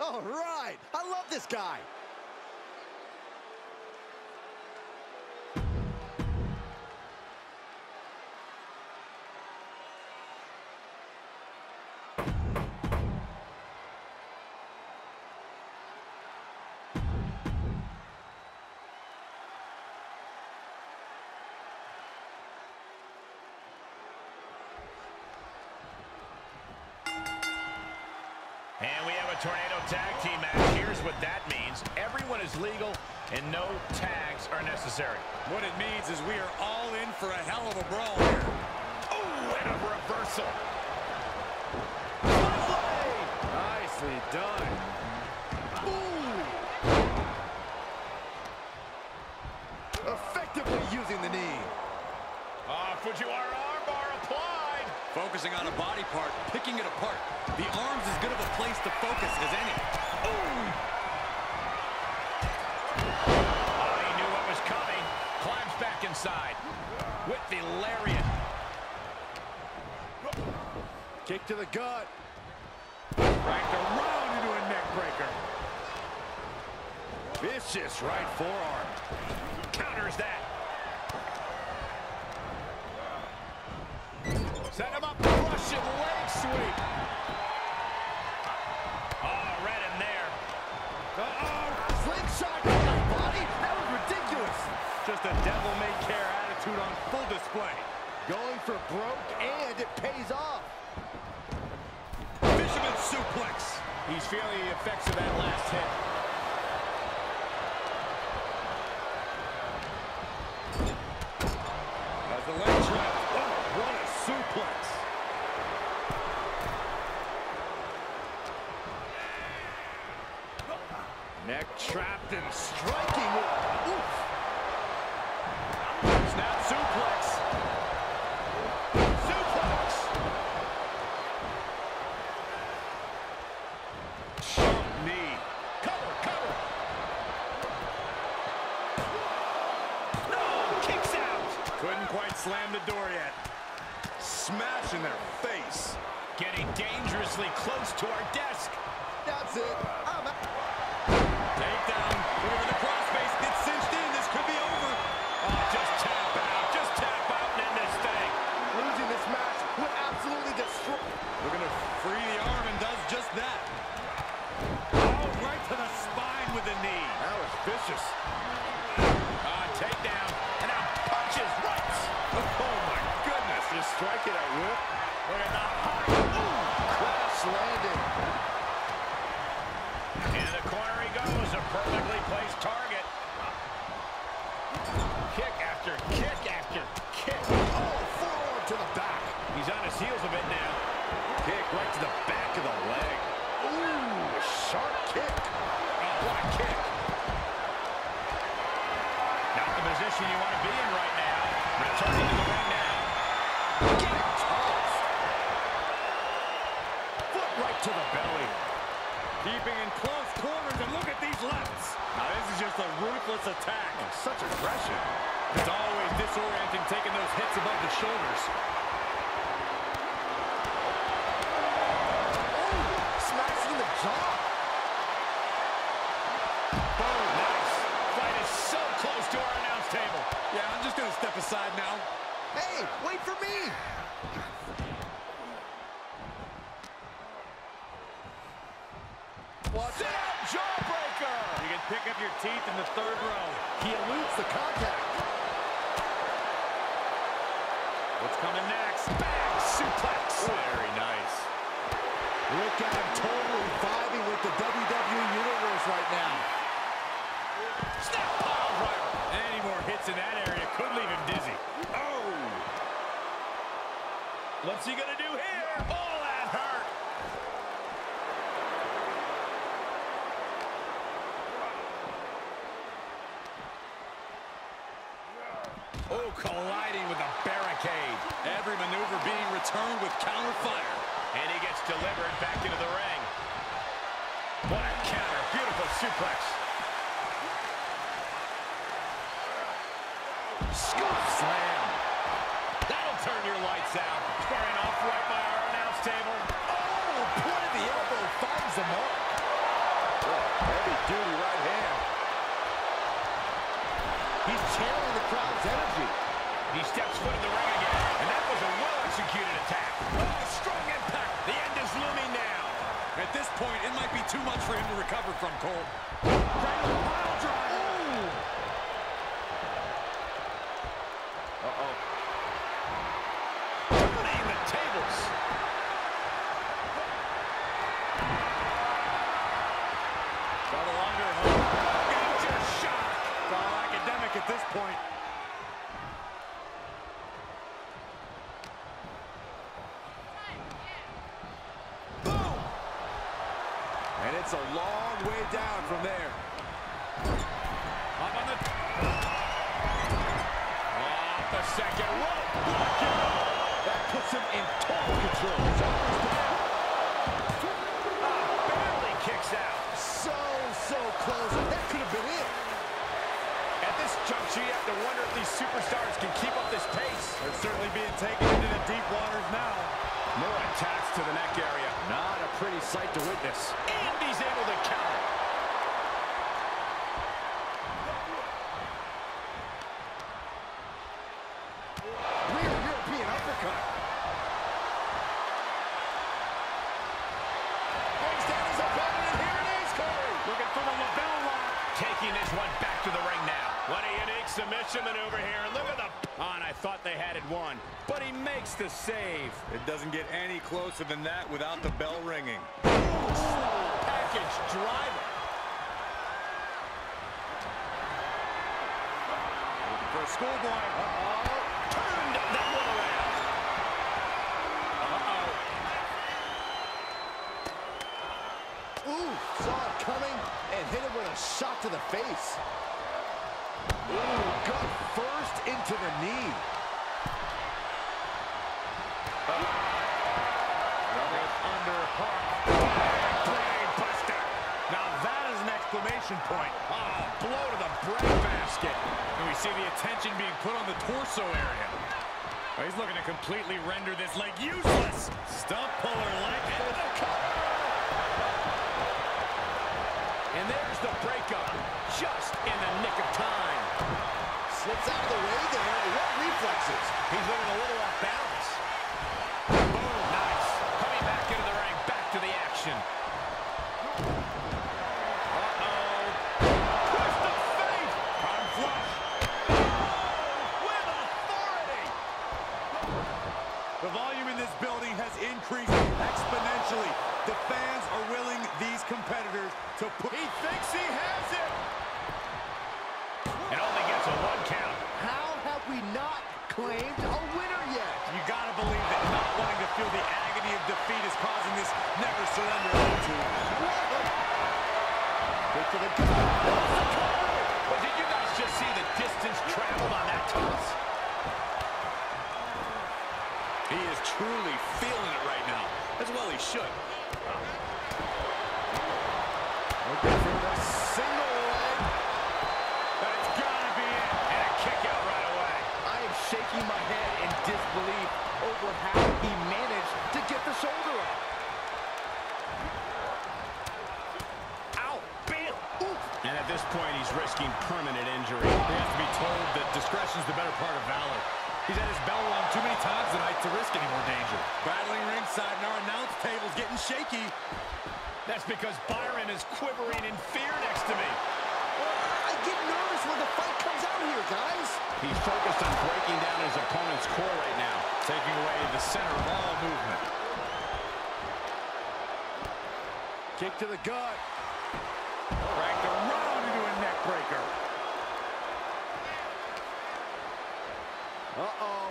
All right. I love this guy. And we have a tornado tag team match. Here's what that means. Everyone is legal and no tags are necessary. What it means is we are all in for a hell of a brawl here. Oh, and a reversal. Nicely done. Ooh. Effectively using the knee. Fujiwara armbar applied. Focusing on a body part, picking it apart. The arm's as good of a place to focus as any. Oh, he knew what was coming. Climbs back inside with the lariat. Kick to the gut. Right around into a neck breaker. Vicious right forearm. Counters that. Set him up, Russian leg sweep. Oh, right in there. Slingshot to the body. That was ridiculous. Just a devil-may-care attitude on full display. Going for broke, and it pays off. Fisherman suplex. He's feeling the effects of that last hit. As the leg trap. Oh, what a suplex. Neck trapped and striking. Oof. Snap suplex. Suplex. Sharp knee. Cover, cover. No, kicks out. Couldn't quite slam the door yet. Smash in their face. Getting dangerously close to our desk. That's it. I'm out. Takedown. Look at the crossface. It's cinched in. This could be over. Oh, just tap out. Just tap out and end this thing. Losing this match would absolutely destroy. Looking to free the arm and does just that. Oh, right to the spine with the knee. That was vicious. Takedown. And now punches right. Oh, my goodness. Just strike it at will. Look at the high. Ooh. Crash landing. In the corner he goes. A perfectly placed target. Kick after kick after kick. Oh, forward to the back. He's on his heels a bit now. Kick right to the back of the leg. Ooh, a sharp kick. Oh, what a kick. Not the position you want to be in right now. Returning to the ring now. Get tossed. Foot right to the belly. Keeping in close quarters, and look at these lefts. Now, this is just a ruthless attack. Oh, such aggression. It's always disorienting taking those hits above the shoulders. Oh, smashing the jaw. Oh, nice. Fight is so close to our announce table. Yeah, I'm just going to step aside now. Hey, wait for me. Sit up, jawbreaker. You can pick up your teeth in the third row. He eludes the contact. What's coming next? Back suplex. Very nice. Look at him totally vibing with the WWE Universe right now. Snap pile driver. Any more hits in that area could leave him dizzy. Oh! What's he gonna do here? Oh, that hurt. Oh, colliding with a barricade. Every maneuver being returned with counter fire. And he gets delivered back into the ring. What a counter. Beautiful suplex. Scoop slam. That'll turn your lights out. Squaring off right by our announce table. Oh, point of the elbow finds the mark. Heavy-duty right hand. He's channeling the crowd's energy. He steps foot in the ring again, and that was a well-executed attack. Oh, strong impact. The end is looming now. At this point, it might be too much for him to recover from, Cole. Cradle pile driver. Uh-oh. Turning the tables. Got a longer hold. Major shock. It's all academic at this point. Boom! And it's a long way down from there. Up on the... Off the second rope. That puts him in total control. Barely kicks out. So close. That could have been it. At this juncture, you have to wonder if these superstars can keep up this pace. They're certainly being taken into the deep waters now. More attacks to the neck area. Not a pretty sight to witness. And he's able to counter. Rear European uppercut. Brings down his opponent, and here it is, Corey. Looking for the lapel lock. Taking this one back to the ring now. What a unique submission maneuver here. Look at the... On, I thought they had it won. But he makes the save. It doesn't get any closer than that without the bell ringing. Package driver. Looking for a schoolboy. Turned that one around. Ooh, saw it coming and hit him with a shot to the face. Ooh, gut first into the knee. Running under Hawk. Brain buster. Now that is an exclamation point. Oh, blow to the bread basket. And we see the attention being put on the torso area. Oh, he's looking to completely render this leg useless. Stump puller like it. And there's the breakup. Just in the nick of time. Slips out of the way there. What reflexes? He's looking a little off balance. Boom, nice. Coming back into the ring, back to the action. Twist of fate. Arm flush. With authority. The volume in this building has increased exponentially. The fans are willing these competitors to put... He thinks he has it. It only gets a 1 count. How have we not claimed a winner yet? You gotta believe that not wanting to feel the agony of defeat is causing this never surrender attitude. Good for the gut. But did you guys just see the distance traveled on that toss? He is truly feeling it right now. As well he should. Looking for the single leg. That's gotta be it. And a kick out right away. I am shaking my head in disbelief over how he managed to get the shoulder up. Ow, bam. Oof. And at this point, he's risking permanent injury. He has to be told that discretion is the better part of valor. He's had his bell rung too many times tonight to risk any more danger. Battling ringside, and our announce table's getting shaky. That's because Byron is quivering in fear next to me. I get nervous when the fight comes out here, guys. He's focused on breaking down his opponent's core right now, Taking away the center of all movement. Kick to the gut. Cranked around into a neck breaker. Uh-oh.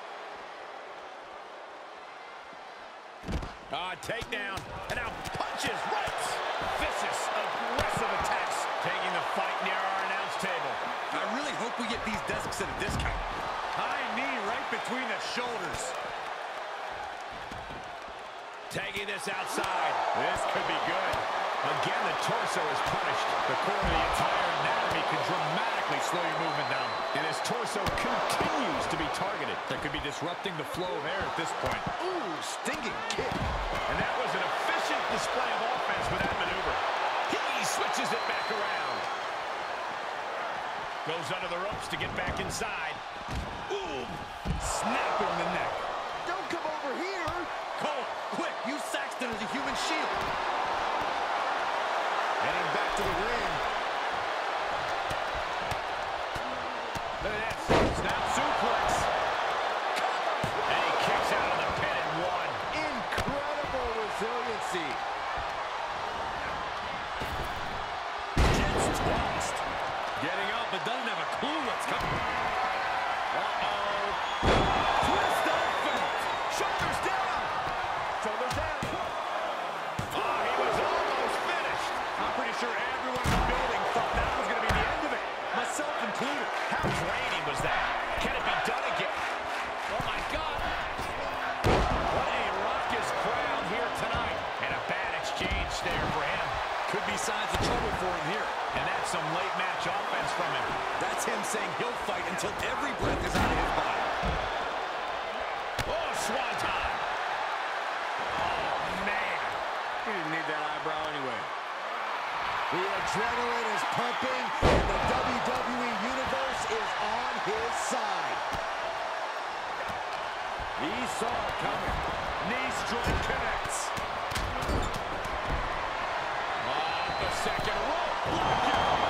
Takedown. And now punches, rights. Vicious, aggressive attacks. Taking the fight near our announce table. I really hope we get these desks at a discount. High knee right between the shoulders. Taking this outside. This could be good. Again, the torso is punished. The core of the entire anatomy can dramatically slow your movement down. And his torso continues to be targeted. That could be disrupting the flow of air at this point. Ooh, stinging kick. And that was an efficient display of offense with that maneuver. He's Switches it back around. Goes under the ropes to get back inside. Ooh, snapping the neck. Don't come over here. Cole, quick, use Saxton as a human shield. Heading back to the ring. Look at this. Snap suplex. And he kicks out of the pin at one. Incredible resiliency. Gets tossed. Getting up, but doesn't have a clue what's coming. Uh-oh. Twist up fate. Shoulders down. Shoulders down. Oh, he was almost finished. I'm pretty sure everyone in the building thought that was going to be the end of it. Myself included. How draining was that? Can it be done again? Oh, my God. What a raucous crowd here tonight. And a bad exchange there for him. Could be signs of trouble for him here. And that's some late match offense from him. That's him saying he'll fight until every breath is out of his body. Oh, swanton. Oh, man. He didn't need that eyebrow anyway. The adrenaline is pumping, and the WWE Universe is on his side. He saw it coming. Knee strike connects. Off the second rope. Look out.